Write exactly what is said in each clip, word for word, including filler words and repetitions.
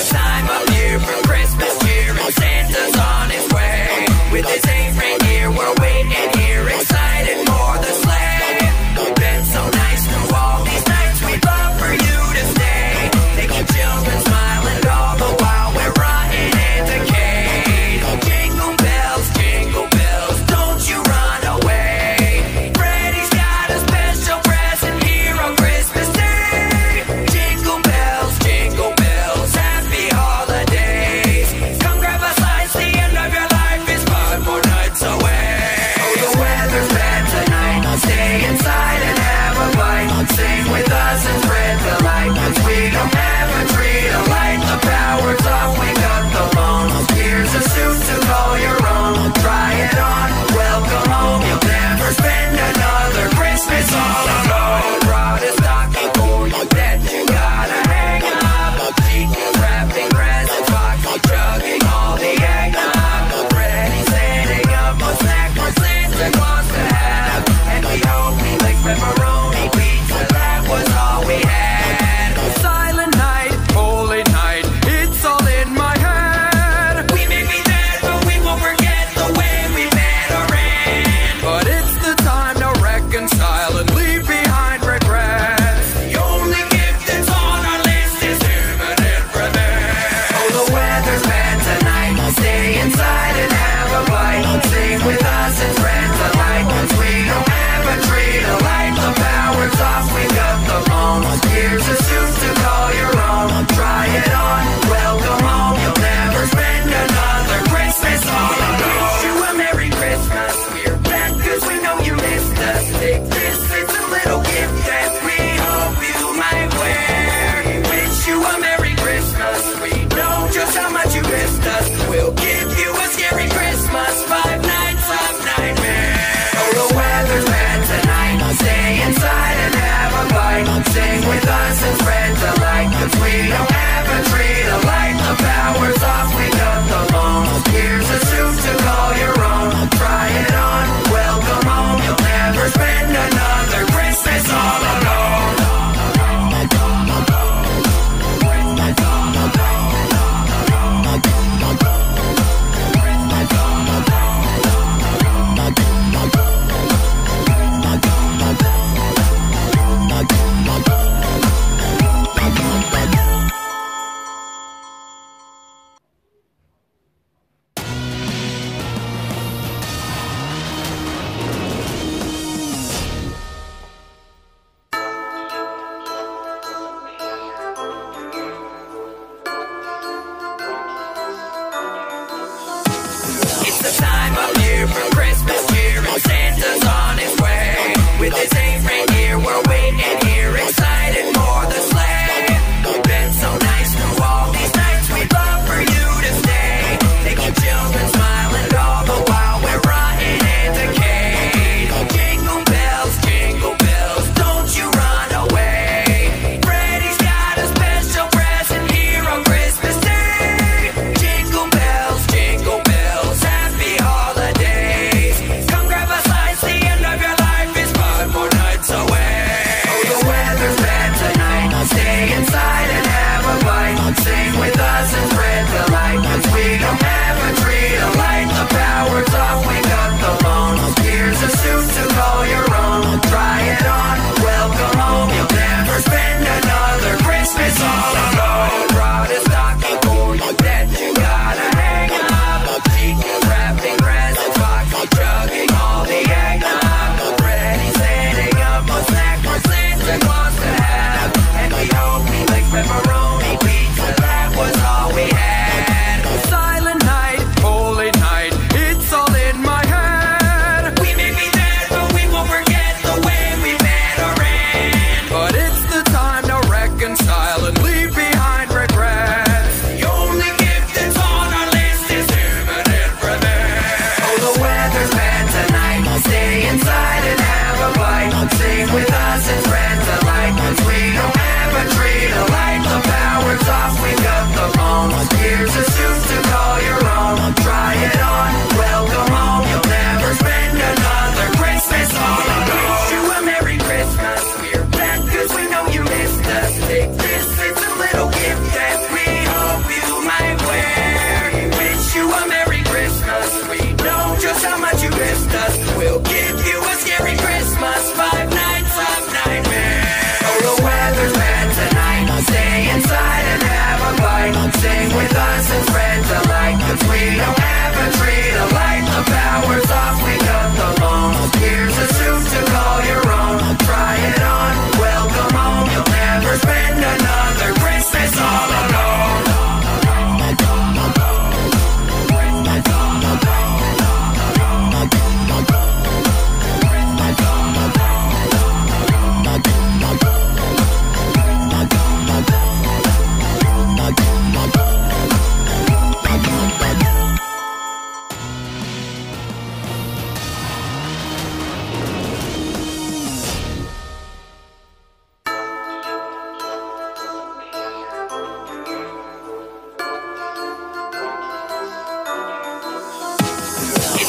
the time of year for Christmas cheer, and Santa's on his way. With his eight reindeer, we're waiting here, excited for the sleigh. You've been so nice through all these nights, we'd love for you to stay. Making children smile and all the while we're rotting and decayed. Jingle bells, jingle bells, don't you run away. Freddy's got a special present here on Christmas Day. Jingle bells, jingle bells, happy holidays. Come grab a slice, the end of your life is five more nights away. Oh, the weather's bad tonight.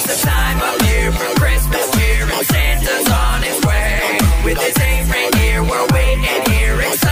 It's the time of year for Christmas cheer, and Santa's on his way. With his eight reindeer, we're waiting here.